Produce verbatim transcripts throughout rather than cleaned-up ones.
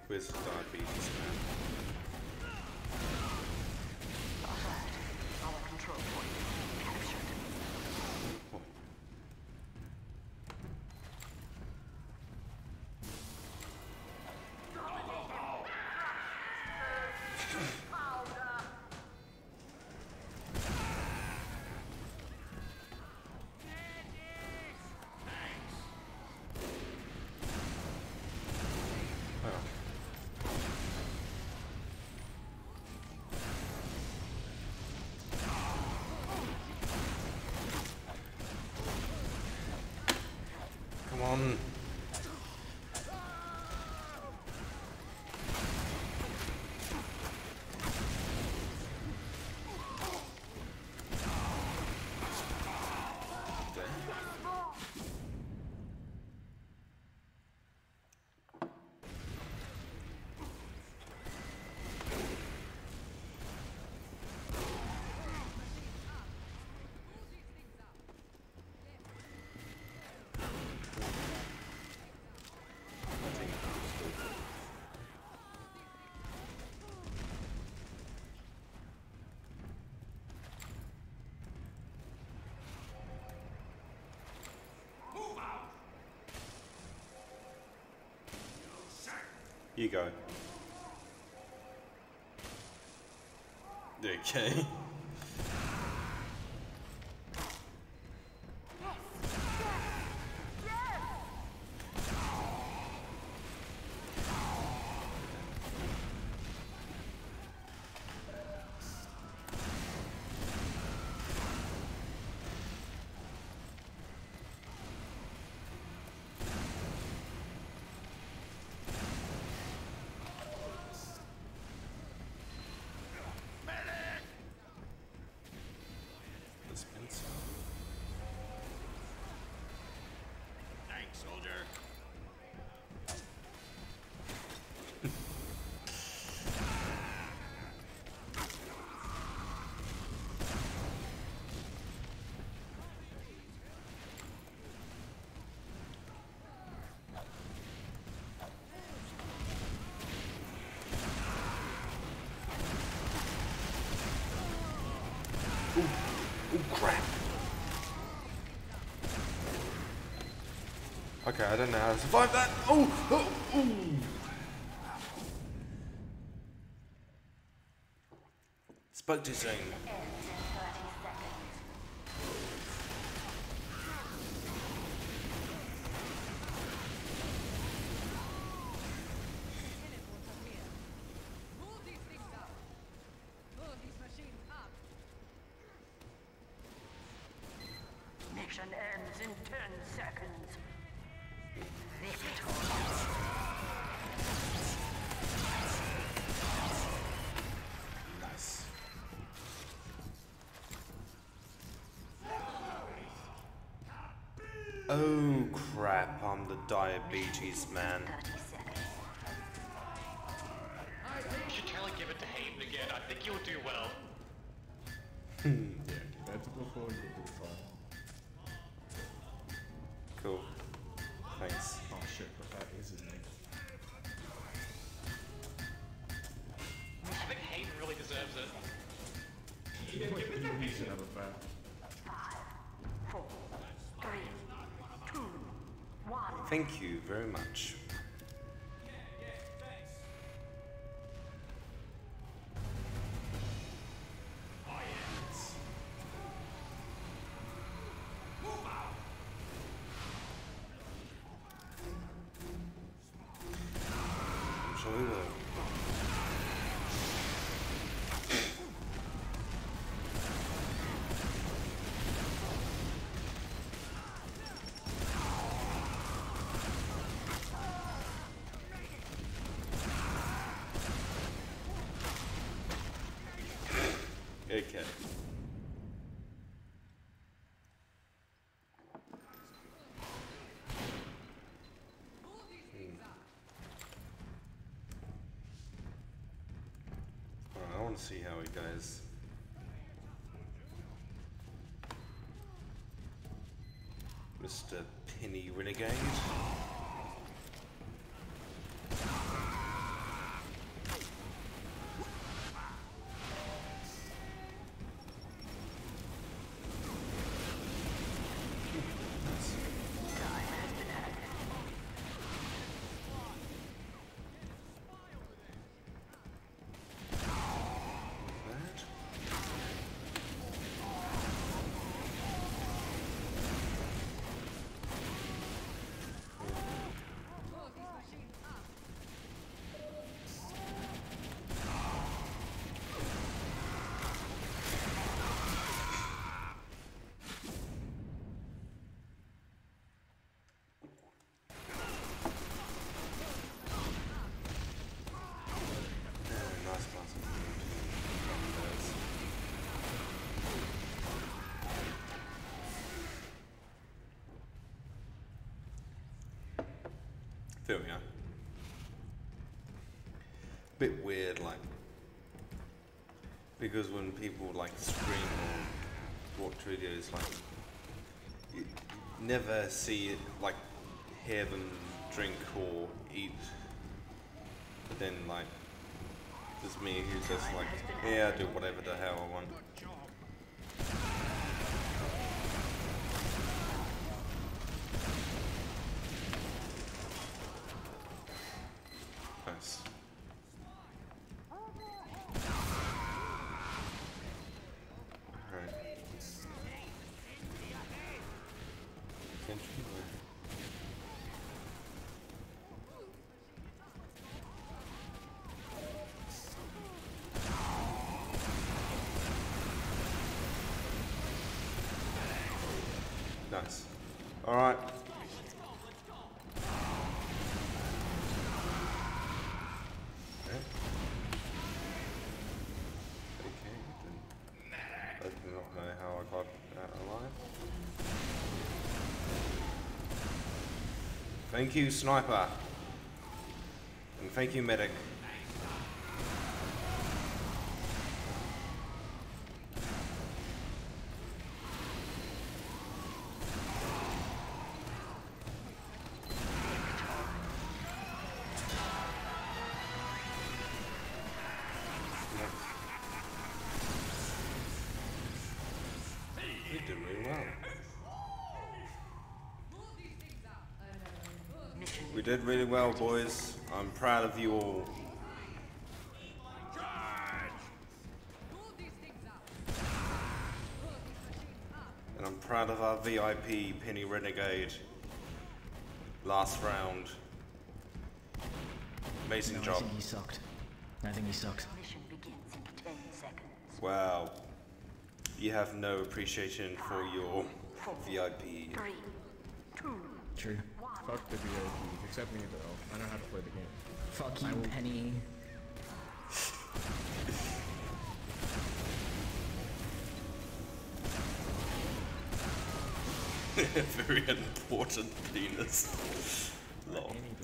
Where's the diabetes man? Our control point captured. Oh. Come on. You go. Okay. Thanks, soldier. Ooh, ooh, crap. Okay, I don't know how to survive that. Oh, oh, ooh. Spoke too soon. Mission ends in ten seconds. Victor. Nice. Oh crap, I'm the diabetes man. I think you should totally give it to Hayden again. I think you'll do well. Yeah, compared to before, you'll do fine. Cool. Thanks. Oh shit, but that is his name. I think Hayden really deserves it. Yeah, give it to Hayden. You should have a fan. Five, four, three, two, one. Thank you very much. Shall we will? Okay. Alright, I want to see how it goes. Mister Penny Renegade. There we go. Bit weird, like, because when people like stream or watch videos, like, you never see it, like, hear them drink or eat, but then like, there's me who's just like, yeah, I do whatever the hell I want. Nice. Alright. Nice. Alright. I do not know how I got out alive. Thank you, Sniper. And thank you, Medic. We did really well, boys. I'm proud of you all. And I'm proud of our V I P Penny Renegade. Last round. Amazing no, job. I think he sucked. I think he sucked. Mission begins in ten seconds. Wow. You have no appreciation for your Four, V I P. Three, two, True. one. Fuck the V I Ps, except me though. I know how to play the game. Fuck I you, will- Penny. Very important penis. Lol. Anything.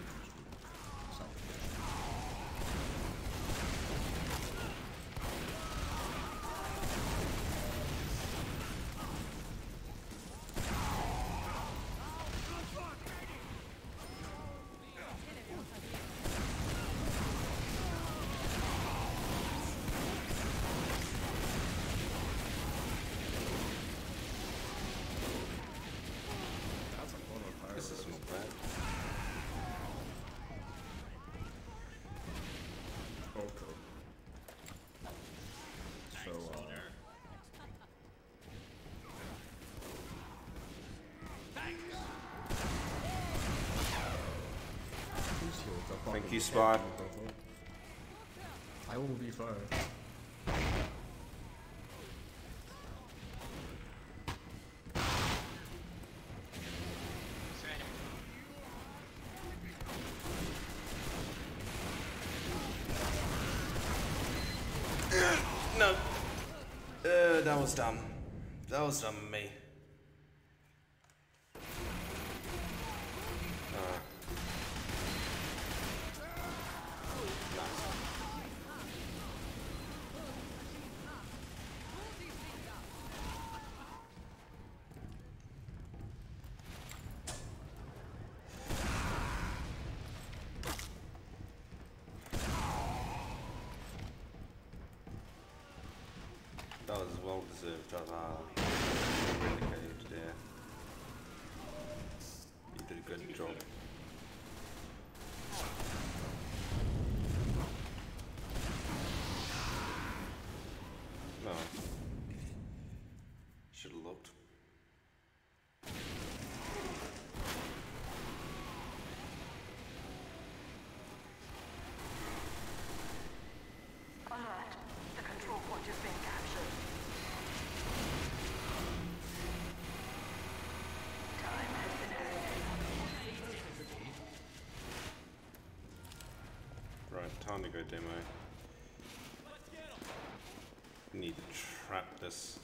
This is not bad. Okay. So, uh... who's here? The Thank fucking you, Spot. I will be fine. No. Uh, that was dumb. That was dumb of me. Uh. Nice. That was well deserved of our renegade there. You did a good job. No. Should have looked. Alert. The control point has been captured. Time has been added. Right, time to go demo. Need to trap this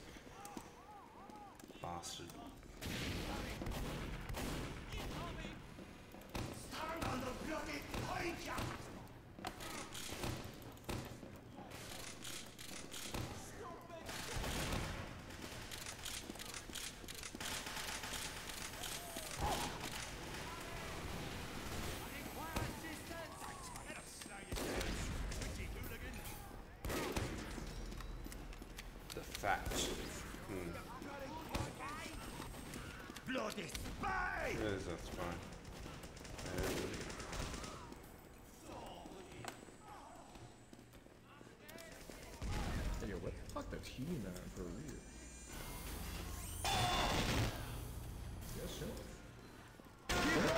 bastard. The thatch. Hmm. Bloody spy! There's that spy. Um, Hey, yo, what the fuck? That's He-Man for real. Yes, sir. I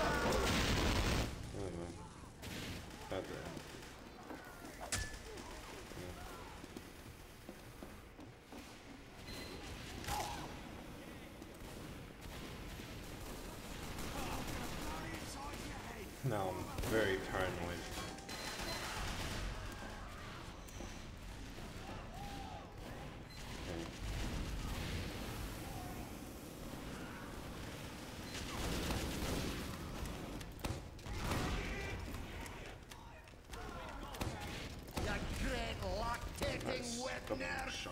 don't know. About that. Now I'm very paranoid. Okay. You great lock-taking Nice. wet Double nerd! shot.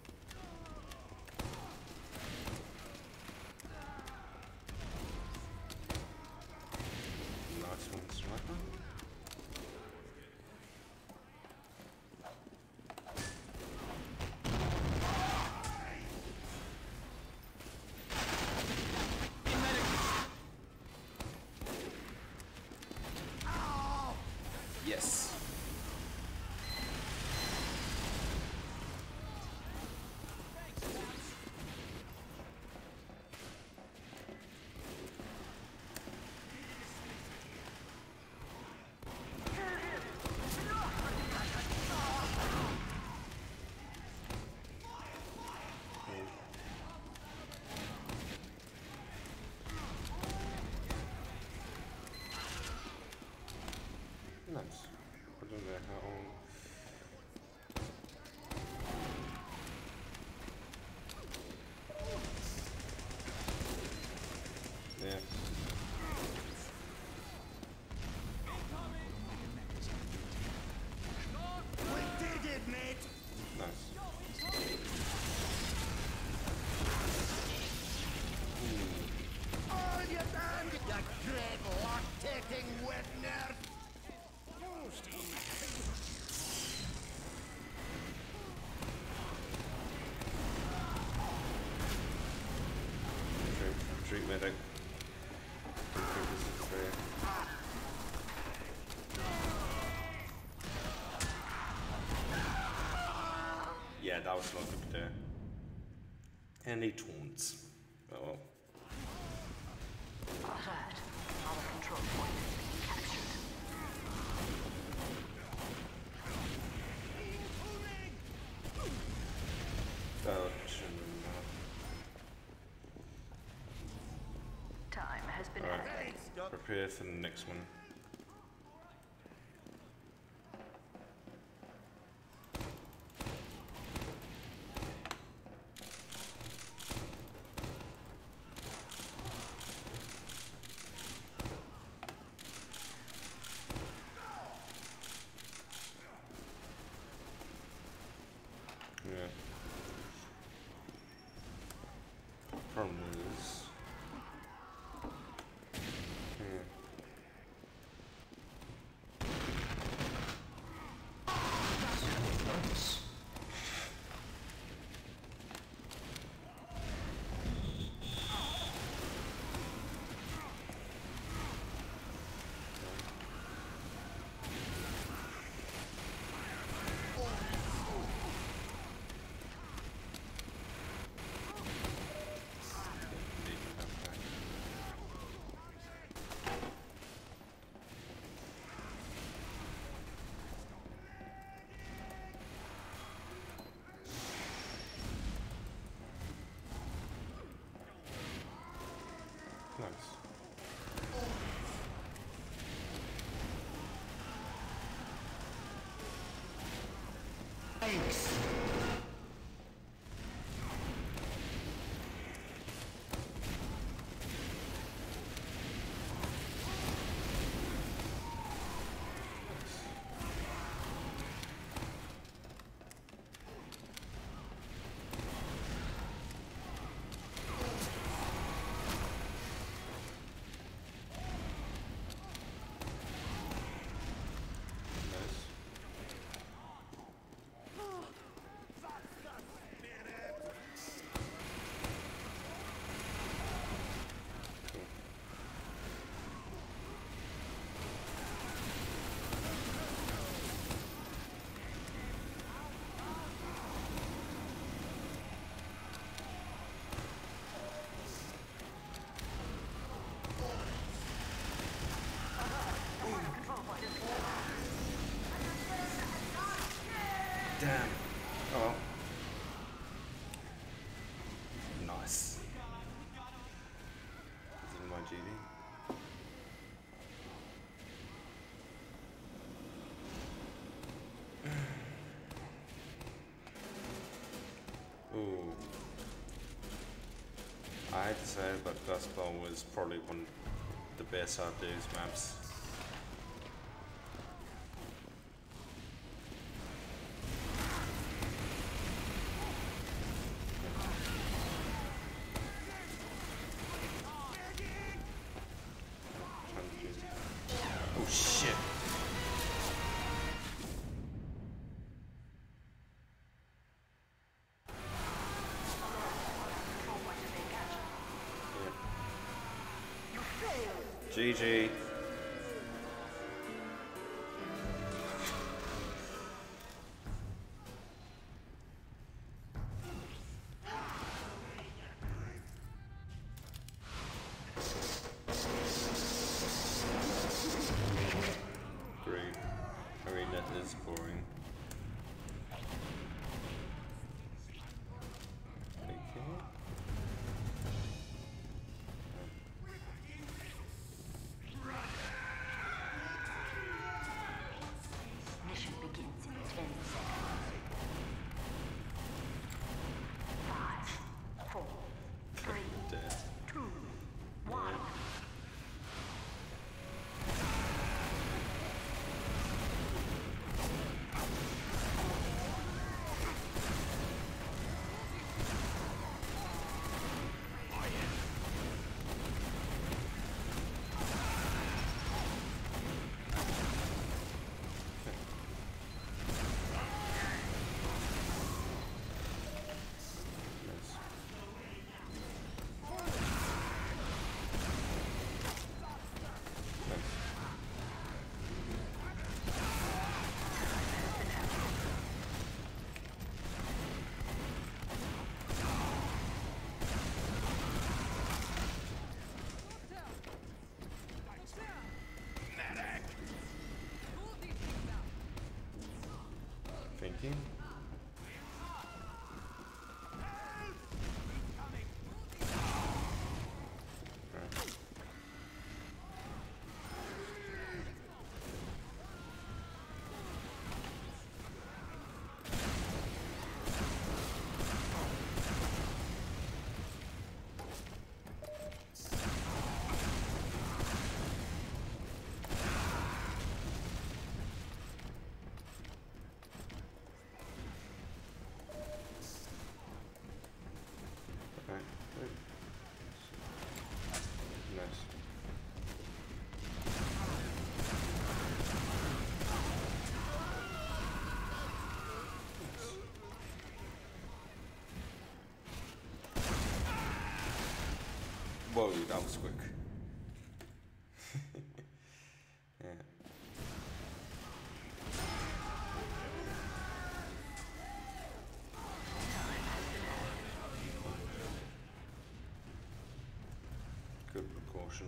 Nice one, sniper. Yes. Nice. I don't know how. Yeah. We did it, mate! Nice. All you done! You great lock-taking wet nerd! Treat, treat medic. Treat this is fair. Yeah, that was not good there. And he taunts. Oh well. Alert. Our control point is being captured. That shouldn't Time has been Alright. added. Prepare for the next one. Yeah. Problem is. Yeah. Nice. Nice. Thanks! Yes. Is it in my G D? Ooh. I hate to say it, but Dustbowl was probably one of the best out these maps. Oh shit! G G. Great. Arena is boring. Okay. Mission begins in ten seconds. Five, four, three, Dead. two, one. Nice. Nice. Thinking. Right. Okay. Good. Nice. Whoa, that was quick. Yeah. Good precaution.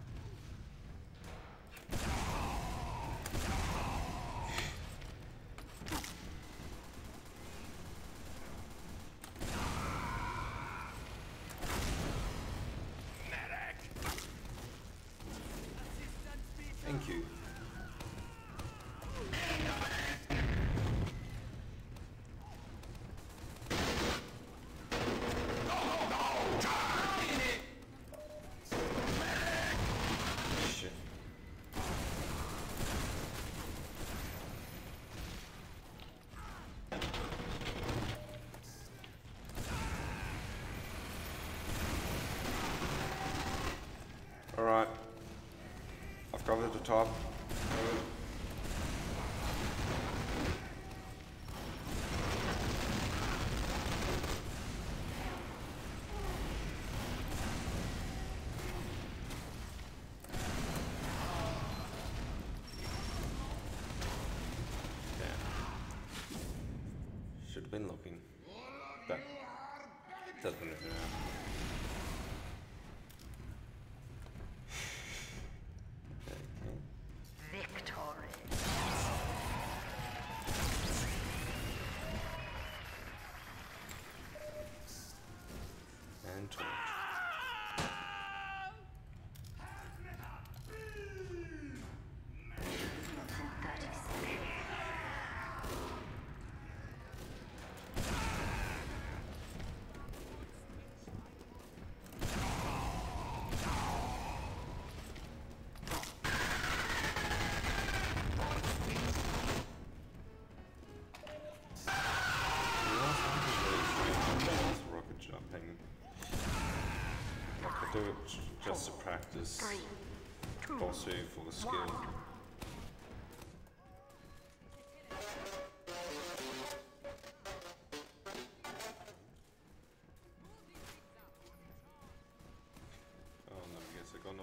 Thank you. Shit. Alright. I've covered the top. Should have been looking. But doesn't matter now. Victory. And do it just to practice Three, two, boss move for the skill. one. Oh no, I guess I got no.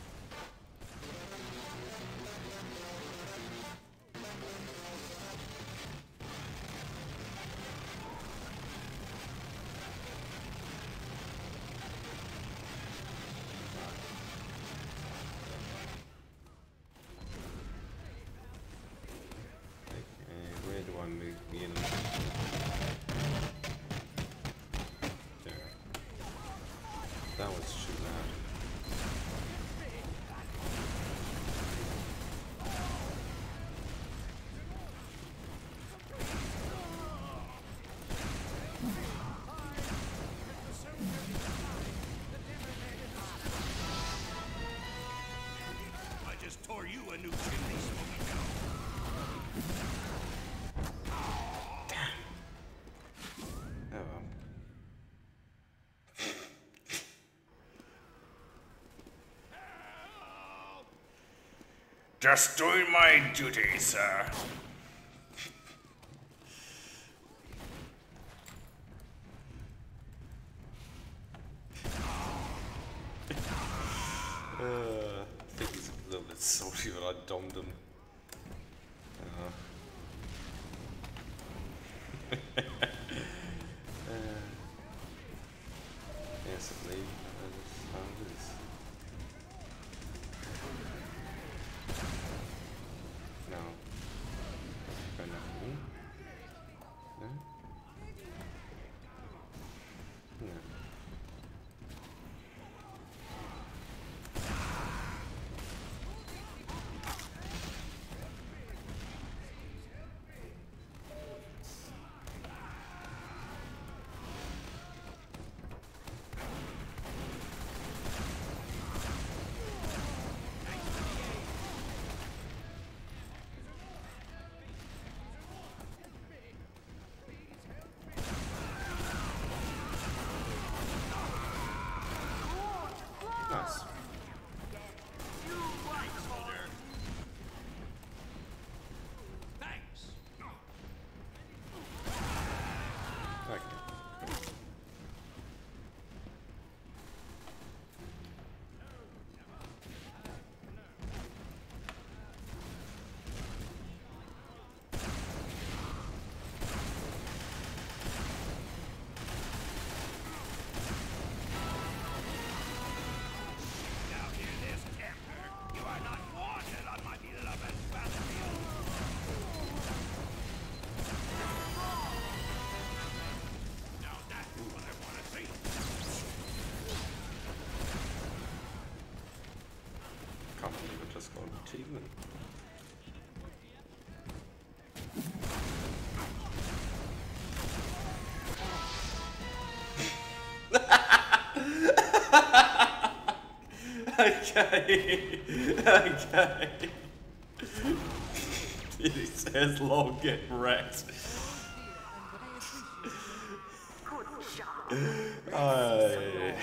Okay, where do I move in? There. That was too loud. I just tore you a new chimney, Smoky Joe. Oh well. Just doing my duty, sir. Uh, I think he's a little bit salty that I domed him. Uh, uh, yes, I believe that is how it is. No. Go now. No? No. Nice. Thanks. Okay. Now hear this, Captain. You are not wanted on my beloved battlefield. Now that's what I want to see. Can't believe I just got an achievement. Okay, okay. It says log get wrecked. Good job. Aye.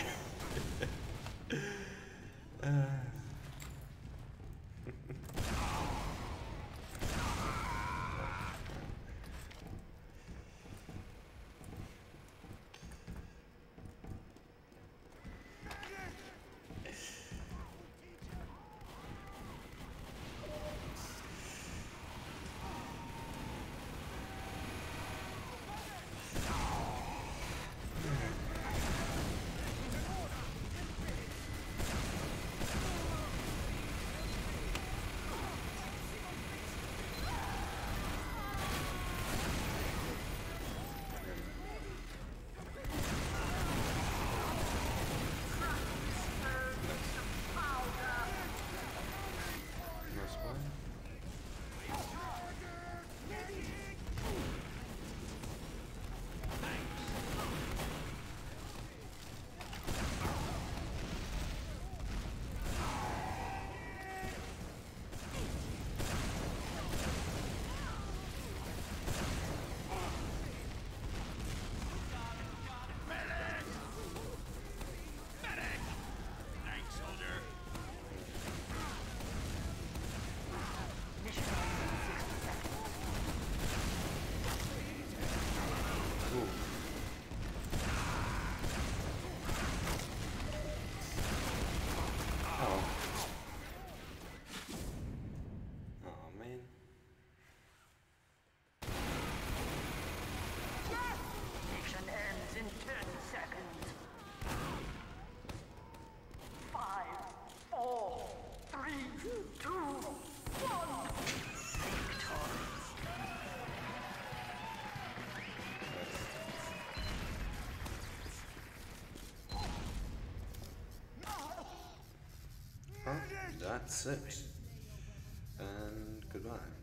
that's it. And goodbye.